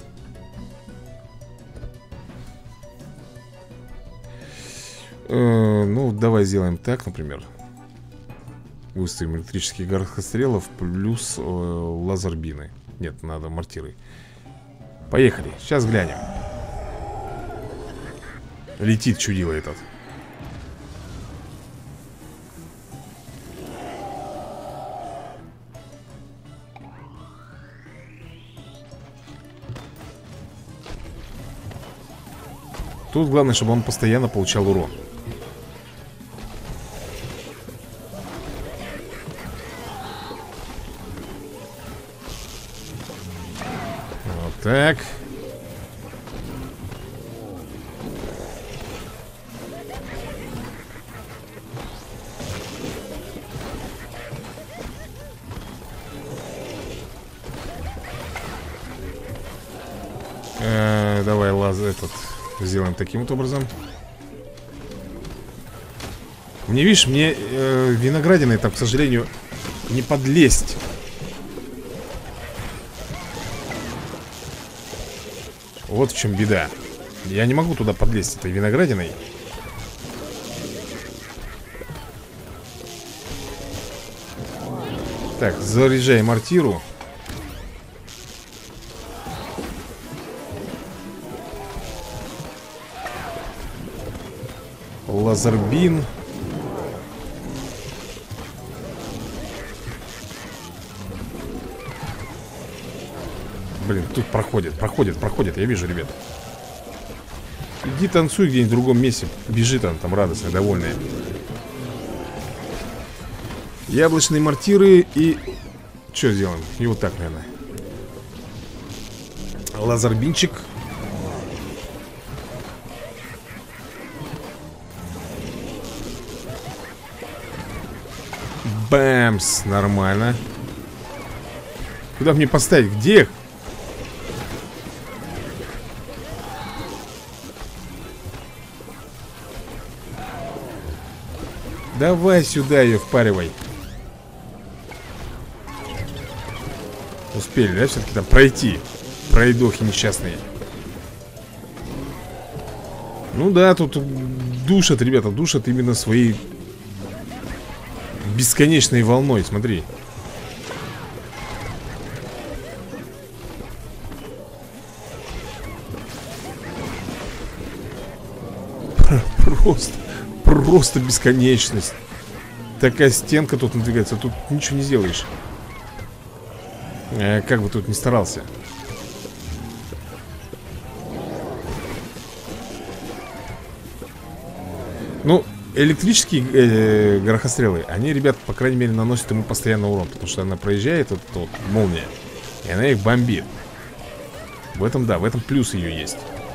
Speaker 1: Ну, давай сделаем так, например. Выставим электрических горохострелов плюс лазербины. Нет, надо мортиры. Поехали, сейчас глянем. Летит чудило этот. Тут главное, чтобы он постоянно получал урон. Вот так. Давай этот сделаем таким вот образом. Мне, видишь, мне виноградиной там, к сожалению, не подлезть. Вот в чем беда. Я не могу туда подлезть этой виноградиной. Так, заряжаем мортиру. Лазербин. Блин, тут проходит, я вижу, ребята. Иди танцуй где-нибудь в другом месте. Бежит она там радостная, довольная. Яблочные мортиры и... что сделаем? И вот так, наверное. Лазербинчик. Бэмс, нормально. Куда мне поставить? Где? Давай сюда ее впаривай. Успели, да, все-таки там пройти? Пройдохи несчастные. Ну да, тут душат, ребята, душат именно своей бесконечной волной, смотри. Просто бесконечность. Такая стенка тут надвигается. Тут ничего не сделаешь. Как бы тут ни старался. Ну, электрические горохострелы, они, ребят, по крайней мере, наносят ему постоянно урон. Потому что она проезжает, вот молния, и она их бомбит. В этом, да, в этом плюс ее есть.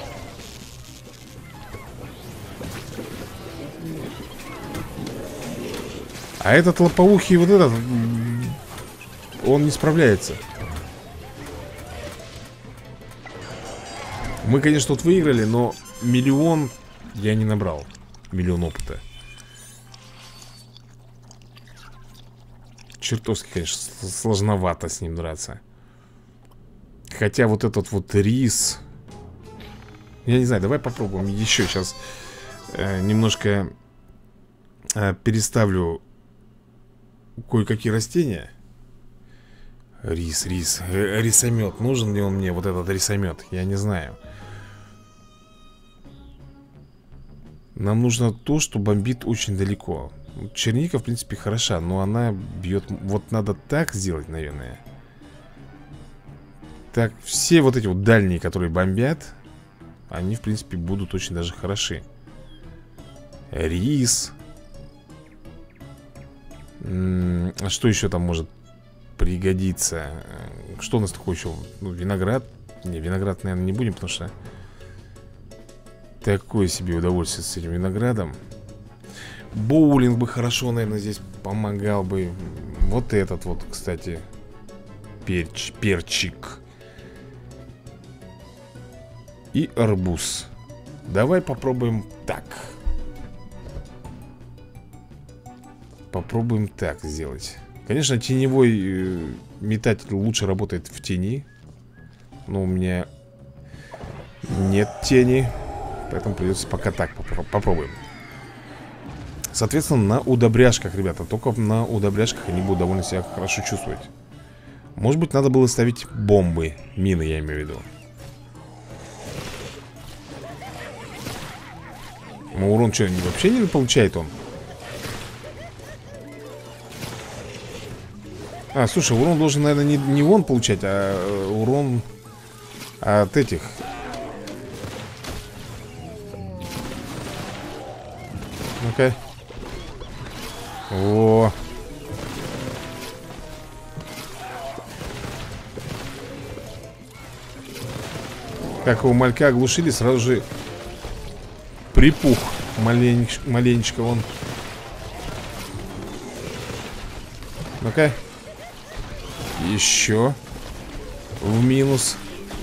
Speaker 1: А этот лопоухий, вот этот, он не справляется. Мы, конечно, тут выиграли, но миллион я не набрал. Миллион опыта. Чертовски, конечно, сложновато с ним драться. Хотя вот этот вот рис... Я не знаю, давай попробуем еще сейчас немножко переставлю кое-какие растения. Рис. Рисомет. Нужен ли он мне, вот этот рисомет? Я не знаю. Нам нужно то, что бомбит очень далеко. Черника, в принципе, хороша, но она бьет... Вот надо так сделать, наверное. Так, все вот эти вот дальние, которые бомбят, они, в принципе, будут очень даже хороши. Рис. А что еще там может пригодиться? Что у нас такое еще? Ну, виноград. Не, виноград, наверное, не будем, потому что такое себе удовольствие с этим виноградом. Боулинг бы хорошо, наверное, здесь помогал бы. Вот этот вот, кстати, перчик. И арбуз. Давай попробуем так. Попробуем так сделать. Конечно, теневой метатель лучше работает в тени. Но у меня нет тени. Поэтому придется пока так попробуем. Соответственно, на удобряшках, ребята. Только на удобряшках они будут довольно себя хорошо чувствовать. Может быть, надо было ставить бомбы. Мины, я имею в виду. Ну, урон что, вообще не получает он? А, слушай, урон должен, наверное, не он получать, а урон от этих. Ну-ка. О. Как его малька оглушили, сразу же припух маленечко он. Ну-ка. Еще. В минус.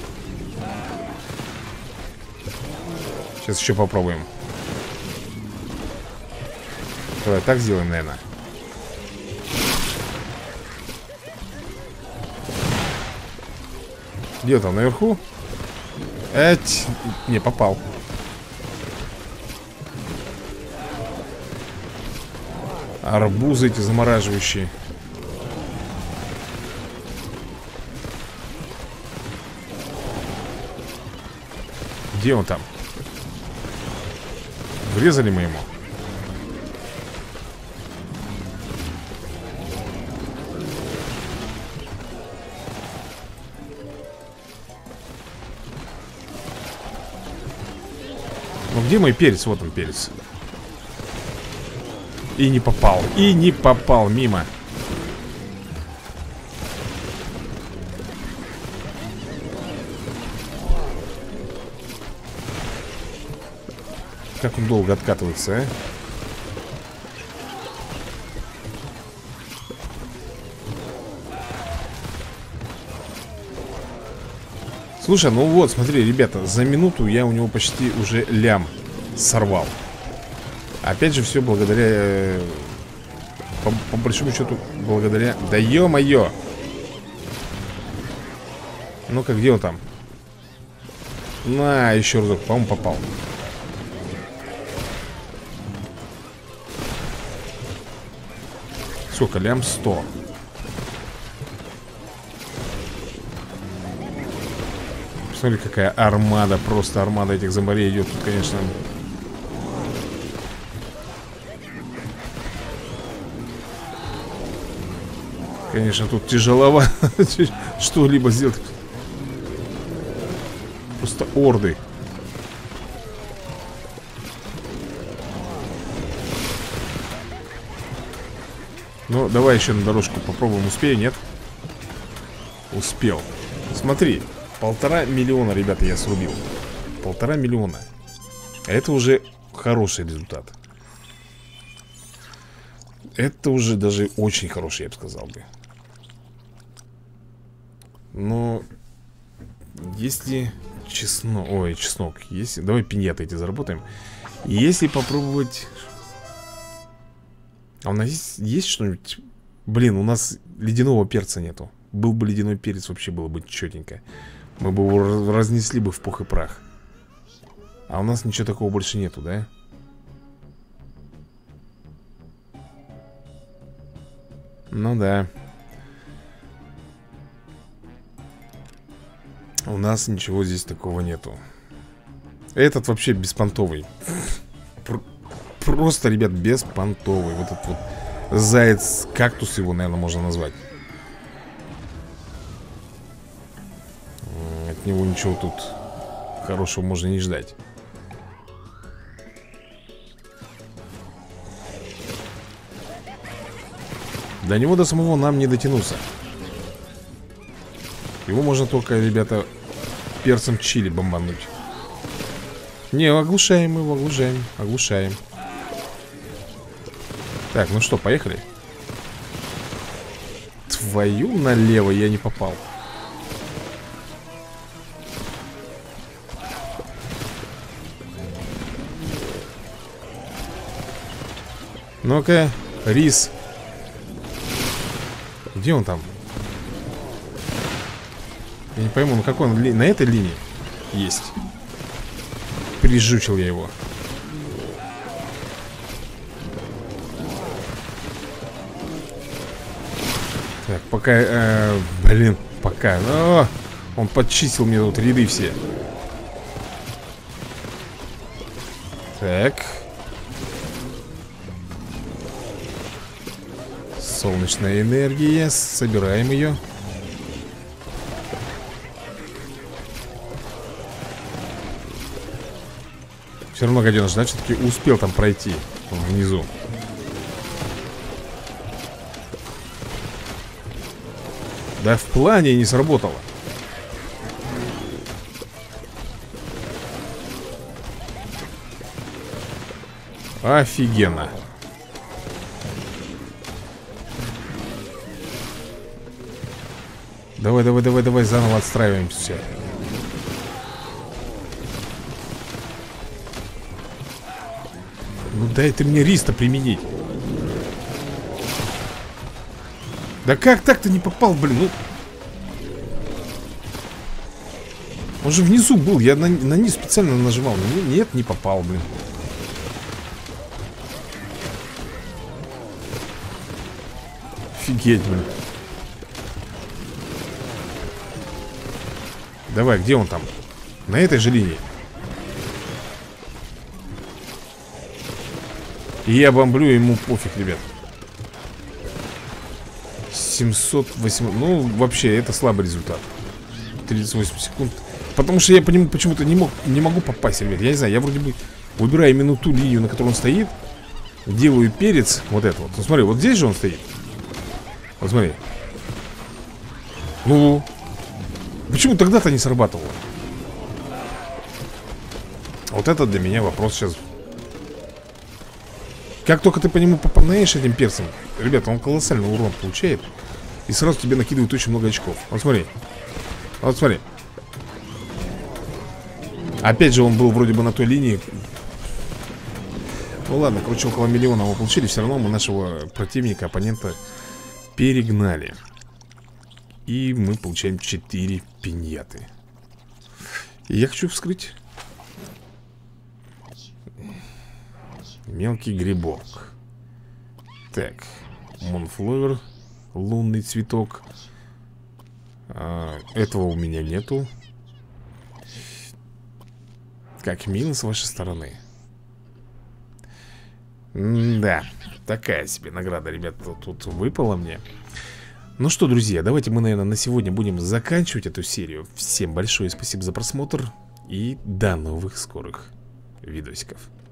Speaker 1: Сейчас еще попробуем. Давай так сделаем, наверное. Где там, наверху? Эть. Не, попал. Арбузы эти замораживающие. Где он там? Врезали мы ему. Ну где мой перец? Вот он, перец. И не попал. И не попал мимо. Как он долго откатывается, а? Слушай, ну вот, смотри, ребята, за минуту я у него почти уже лям сорвал. Опять же, все благодаря... по большому счету, благодаря... Да ё-моё! Ну-ка, где он там? На, еще разок, по-моему, попал. Сколько? Лям 100. Посмотри, какая армада. Просто армада этих зомбарей идет. Тут, конечно... Конечно, тут тяжеловато что-либо сделать. Просто орды. Ну, давай еще на дорожку попробуем. Успею, нет? Успел. Смотри, 1,5 миллиона, ребята, я срубил. 1,5 миллиона. Это уже хороший результат. Это уже даже очень хороший, я бы сказал бы. Но если чеснок... Ой, чеснок. Если... Давай пиньяты эти заработаем. Если попробовать... А у нас есть что-нибудь? Блин, у нас ледяного перца нету. Был бы ледяной перец, вообще было бы четенько. Мы бы его разнесли бы в пух и прах. А у нас ничего такого больше нету, да? Ну да. У нас ничего здесь такого нету. Этот вообще беспонтовый. Просто, ребят, беспонтовый. Вот этот вот заяц-кактус его, наверное, можно назвать. От него ничего тут хорошего можно не ждать. До него до самого нам не дотянуться. Его можно только, ребята, перцем чили бомбануть. Не, оглушаем его, оглушаем. Оглушаем. Так, ну что, поехали. Твою налево, я не попал. Ну-ка, рис. Где он там? Я не пойму, на какой он на этой линии есть. Прижучил я его. Так, пока... блин, пока... он подчистил мне тут ряды все. Так. Солнечная энергия. Собираем ее. Все равно, гаденыш, да, все-таки успел там пройти внизу. Да в плане не сработало. Офигенно. Давай, давай, давай, давай, заново отстраиваемся. Ну дай ты мне рис-то применить. Да как так-то не попал, блин, ну. Он же внизу был, я на низ специально нажимал. Нет, не попал, блин. Офигеть, блин. Давай, где он там? На этой же линии. И я бомблю, ему пофиг, ребят. 708. Ну, вообще, это слабый результат. 38 секунд. Потому что я по нему почему-то не могу попасть, ребят. Я не знаю, я вроде бы выбираю именно ту линию, на которой он стоит. Делаю перец, вот это вот. Ну, смотри, вот здесь же он стоит. Вот смотри. Ну, почему тогда-то не срабатывало? Вот это для меня вопрос сейчас. Как только ты по нему попадаешь этим перцем, ребята, он колоссальный урон получает. И сразу тебе накидывают очень много очков. Вот смотри. Вот смотри. Опять же он был вроде бы на той линии. Ну ладно, короче, около миллиона мы получили. Все равно мы нашего противника, оппонента перегнали. И мы получаем 4 пиньяты. И я хочу вскрыть мелкий грибок. Так, Moonflower, лунный цветок. Этого у меня нету. Как мило с вашей стороны. Да, такая себе награда, ребята, тут выпала мне. Ну что, друзья, давайте мы, наверное, на сегодня будем заканчивать эту серию. Всем большое спасибо за просмотр и до новых скорых видосиков.